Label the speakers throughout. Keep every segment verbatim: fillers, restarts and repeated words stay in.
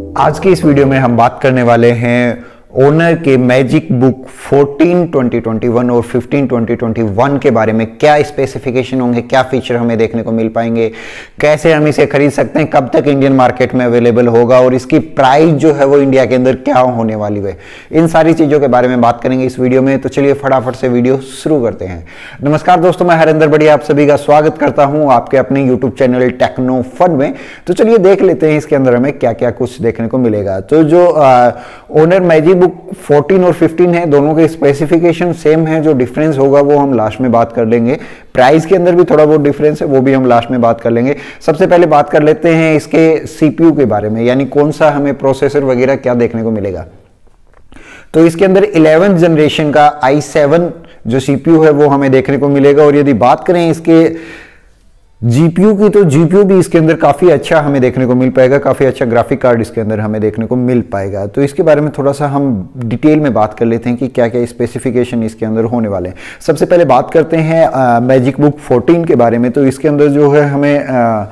Speaker 1: आज की इस वीडियो में हम बात करने वाले हैं ओनर के magic book fourteen twenty twenty one और फिफ्टीन ट्वेंटी ट्वेंटी वन के बारे में। क्या स्पेसिफिकेशन होंगे, क्या फीचर हमें देखने को मिल पाएंगे, कैसे हम इसे खरीद सकते हैं, कब तक इंडियन मार्केट में अवेलेबल होगा और इसकी प्राइस जो है वो इंडिया के अंदर क्या होने वाली है, इन सारी चीज़ों के बारे में बात करेंगे इस वीडियो में। तो चलिए फटाफट से वीडियो शुरू करते हैं। नमस्कार दोस्तों, मैं हरिंदर बढ़िया आप सभी का स्वागत करता हूँ आपके अपने यूट्यूब चैनल टेक्नो फन में। तो चलिए देख लेते हैं इसके अंदर हमें क्या क्या कुछ देखने को मिलेगा। तो जो ओनर मैजिक बुक फोर्टीन और फिफ्टीन है, दोनों के स्पेसिफिकेशन सेम है। जो डिफरेंस होगा वो हम लास्ट में बात कर लेंगे। प्राइस के अंदर भी थोड़ा बहुत डिफरेंस है, वो भी हम लास्ट में बात कर लेंगे। सबसे पहले बात कर लेते हैं इसके सीपीयू के बारे में, यानी कौन सा हमें प्रोसेसर वगैरह क्या देखने को मिलेगा। तो इसके अंदर इलेवेंथ जनरेशन का आई सेवन जो सीपीयू है वो हमें देखने को मिलेगा। और यदि बात करें इसके जीपीयू की, तो जीपीयू भी इसके अंदर काफ़ी अच्छा हमें देखने को मिल पाएगा, काफ़ी अच्छा ग्राफिक कार्ड इसके अंदर हमें देखने को मिल पाएगा। तो इसके बारे में थोड़ा सा हम डिटेल में बात कर लेते हैं कि क्या क्या स्पेसिफिकेशन इसके अंदर होने वाले हैं। सबसे पहले बात करते हैं मैजिक बुक फोर्टीन के बारे में। तो इसके अंदर जो है हमें आ,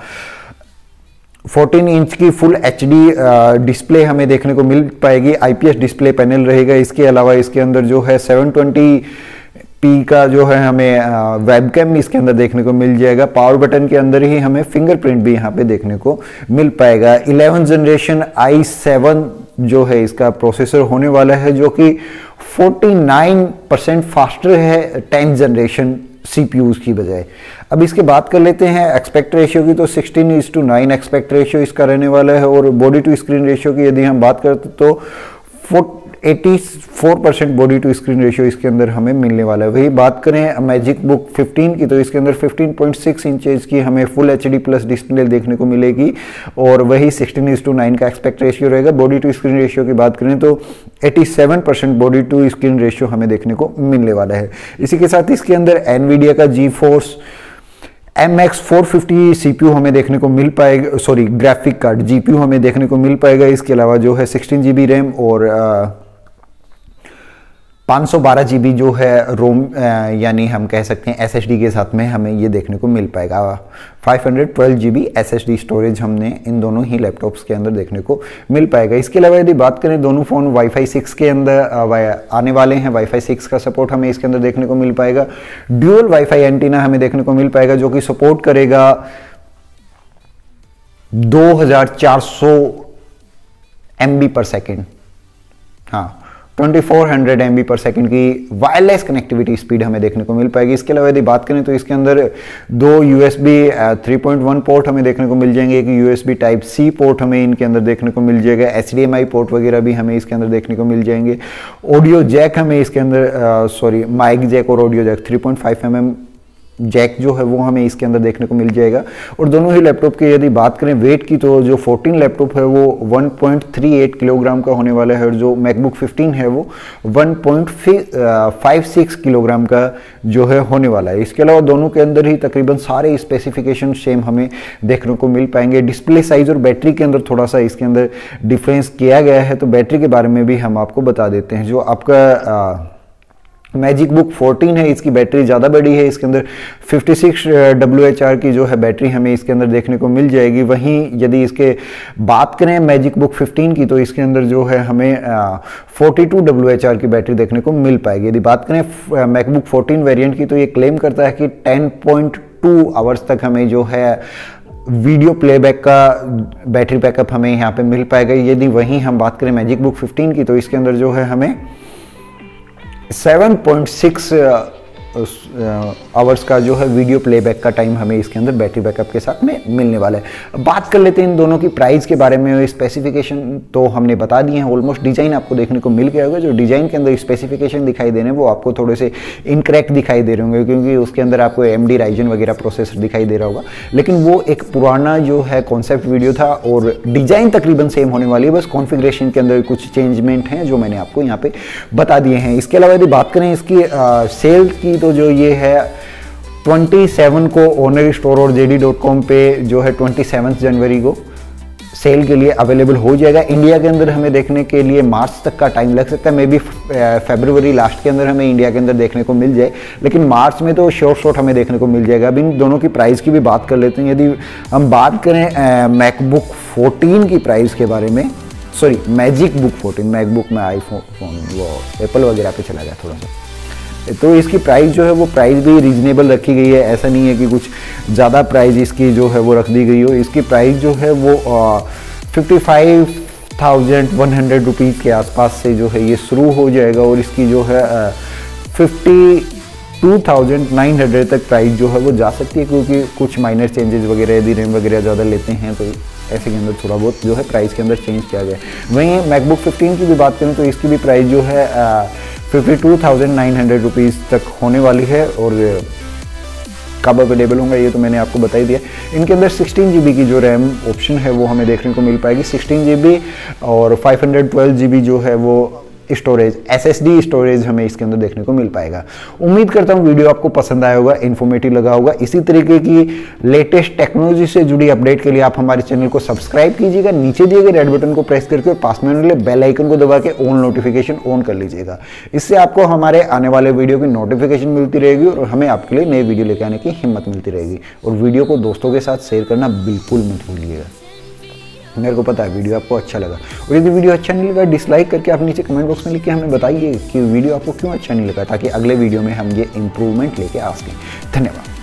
Speaker 1: फोर्टीन इंच की फुल एचडी डिस्प्ले हमें देखने को मिल पाएगी। आईपीएस डिस्प्ले पैनल रहेगा। इसके अलावा इसके अंदर जो है सेवन ट्वेंटी पी का जो है हमें वेबकैम इसके अंदर देखने को मिल जाएगा। पावर बटन के अंदर ही हमें फिंगरप्रिंट भी यहाँ पे देखने को मिल पाएगा। इलेवेंथ जनरेशन आई सेवन जो है इसका प्रोसेसर होने वाला है, जो कि फोर्टी नाइन परसेंट फास्टर है टेंथ जनरेशन सीपीयूज की बजाय। अब इसके बात कर लेते हैं एक्सपेक्ट रेशियो की। तो sixteen is to nine aspect ratio इसका रहने वाला है। और बॉडी टू स्क्रीन रेशियो की यदि हम बात करते तो eighty four percent body to screen ratio इसके अंदर हमें मिलने वाला है। वही बात करें मैजिक बुक फिफ्टीन की, तो इसके अंदर फिफ्टीन पॉइंट सिक्स इंचेस की हमें फुल एचडी प्लस डिस्प्ले देखने को मिलेगी। और वही सिक्सटीन इज टू नाइन का एक्सपेक्ट रेशियो रहेगा। बॉडी टू स्क्रीन रेशियो की बात करें तो eighty seven percent body to screen ratio हमें देखने को मिलने वाला है। इसी के साथ इसके अंदर एनवीडिया का GeForce M X four fifty CPU हमें देखने को मिल पाएगा, सॉरी ग्राफिक कार्ड जीपीयू हमें देखने को मिल पाएगा। इसके अलावा जो है सिक्सटीन जीबी रैम और आ, पाँच सौ बारह जीबी जो है रोम, यानी हम कह सकते हैं एसएसडी के साथ में हमें ये देखने को मिल पाएगा। Five hundred twelve GB SSD storage हमने इन दोनों ही लैपटॉप्स के अंदर देखने को मिल पाएगा। इसके अलावा यदि बात करें, दोनों फ़ोन वाईफाई सिक्स के अंदर आने वाले हैं। वाईफाई सिक्स का सपोर्ट हमें इसके अंदर देखने को मिल पाएगा। ड्यूअल वाईफाई एंटीना हमें देखने को मिल पाएगा, जो कि सपोर्ट करेगा दो हज़ार चार सौ एमबी पर सेकेंड, हाँ ट्वेंटी फोर हंड्रेड एमबी पर सेकेंड की वायरलेस कनेक्टिविटी स्पीड हमें देखने को मिल पाएगी। इसके अलावा यदि बात करें तो इसके अंदर दो USB three point one port हमें देखने को मिल जाएंगे। एक यूएसबी टाइप सी पोर्ट हमें इनके अंदर देखने को मिल जाएगा। एचडीएमआई पोर्ट वगैरह भी हमें इसके अंदर देखने को मिल जाएंगे। ऑडियो जैक हमें इसके अंदर, सॉरी माइक जैक और audio jack three point five M M jack जो है वो हमें इसके अंदर देखने को मिल जाएगा। और दोनों ही लैपटॉप की यदि बात करें वेट की, तो जो फोर्टीन लैपटॉप है वो one point three eight kilogram का होने वाला है और जो मैकबुक फिफ्टीन है वो one point five six kilogram का जो है होने वाला है। इसके अलावा दोनों के अंदर ही तकरीबन सारे स्पेसिफिकेशन सेम हमें देखने को मिल पाएंगे। डिस्प्ले साइज और बैटरी के अंदर थोड़ा सा इसके अंदर डिफरेंस किया गया है, तो बैटरी के बारे में भी हम आपको बता देते हैं। जो आपका आ, मैजिक बुक फोर्टीन है, इसकी बैटरी ज़्यादा बड़ी है। इसके अंदर fifty six W H R की जो है बैटरी हमें इसके अंदर देखने को मिल जाएगी। वहीं यदि इसके बात करें मैजिक बुक फिफ्टीन की, तो इसके अंदर जो है हमें forty two W H R की बैटरी देखने को मिल पाएगी। यदि बात करें मैकबुक फोर्टीन वेरिएंट की, तो ये क्लेम करता है कि टेन पॉइंट टू आवर्स तक हमें जो है वीडियो प्लेबैक का बैटरी बैकअप हमें यहाँ पे मिल पाएगा। यदि वहीं हम बात करें मैजिक बुक फिफ्टीन की, तो इसके अंदर जो है हमें सेवन पॉइंट सिक्स आवर्स का जो है वीडियो प्लेबैक का टाइम हमें इसके अंदर बैटरी बैकअप के साथ में मिलने वाला है। बात कर लेते हैं इन दोनों की प्राइस के बारे में। स्पेसिफिकेशन तो हमने बता दिए हैं ऑलमोस्ट। डिजाइन आपको देखने को मिल गया होगा। जो डिजाइन के अंदर स्पेसिफिकेशन दिखाई दे रहे हैं वो आपको थोड़े से इनकरेक्ट दिखाई दे रहे होंगे, क्योंकि उसके अंदर आपको एम डी राइजन वगैरह प्रोसेसर दिखाई दे रहा होगा, लेकिन वो एक पुराना जो है कॉन्सेप्ट वीडियो था और डिजाइन तकरीबन सेम होने वाली है। बस कॉन्फ़िगरेशन के अंदर कुछ चेंजमेंट हैं जो मैंने आपको यहाँ पे बता दिए हैं। इसके अलावा यदि बात करें इसकी सेल की, तो जो ये है सत्ताईस को ओनर स्टोर और जेडी डॉट कॉम पे जो है सत्ताईस जनवरी को सेल के लिए अवेलेबल हो जाएगा। इंडिया के अंदर हमें देखने के लिए मार्च तक का टाइम लग सकता है, मे बी फरवरी लास्ट के अंदर हमें इंडिया के अंदर देखने को मिल जाए, लेकिन मार्च में तो शॉर्ट शॉर्ट हमें देखने को मिल जाएगा। अब इन दोनों की प्राइस की भी बात कर लेते हैं। यदि हम बात करें मैकबुक फोर्टीन की प्राइस के बारे में, sorry Magic book fourteen, MacBook में आईफोन वो एप्पल वगैरह पे चला गया थोड़ा सा। तो इसकी प्राइस जो है वो प्राइस भी रीजनेबल रखी गई है, ऐसा नहीं है कि कुछ ज़्यादा प्राइस इसकी जो है वो रख दी गई हो। इसकी प्राइस जो है वो fifty five thousand one hundred rupees के आसपास से जो है ये शुरू हो जाएगा और इसकी जो है fifty two thousand nine hundred तक प्राइस जो है वो जा सकती है, क्योंकि कुछ माइनर चेंजेस वगैरह यदि रैम वगैरह ज़्यादा लेते हैं तो ऐसे के अंदर थोड़ा बहुत जो है प्राइस के अंदर चेंज किया गया है। वहीं मैकबुक फिफ्टीन की भी बात करें तो इसकी भी प्राइस जो है fifty two thousand nine hundred rupees तक होने वाली है और कब अवेलेबल होंगे ये तो मैंने आपको बता ही दिया। इनके अंदर सिक्सटीन जी बी की जो रैम ऑप्शन है वो हमें देखने को मिल पाएगी, सिक्सटीन जी बी और five hundred twelve G B जो है वो storage S S D storage हमें इसके अंदर देखने को मिल पाएगा। उम्मीद करता हूँ वीडियो आपको पसंद आया होगा, इन्फॉर्मेटिव लगा होगा। इसी तरीके की लेटेस्ट टेक्नोलॉजी से जुड़ी अपडेट के लिए आप हमारे चैनल को सब्सक्राइब कीजिएगा, नीचे दिए गए रेड बटन को प्रेस करके और पास में वाले बेल आइकन को दबा के ऑन नोटिफिकेशन ऑन कर लीजिएगा। इससे आपको हमारे आने वाले वीडियो की नोटिफिकेशन मिलती रहेगी और हमें आपके लिए नए वीडियो लेकर आने की हिम्मत मिलती रहेगी। और वीडियो को दोस्तों के साथ शेयर करना बिल्कुल मत भूलिएगा। मेरे को पता है वीडियो आपको अच्छा लगा, और यदि वीडियो अच्छा नहीं लगा डिसलाइक करके आप नीचे कमेंट बॉक्स में लिख के हमें बताइए कि वीडियो आपको क्यों अच्छा नहीं लगा, ताकि अगले वीडियो में हम ये इंप्रूवमेंट लेके आ सकें। धन्यवाद।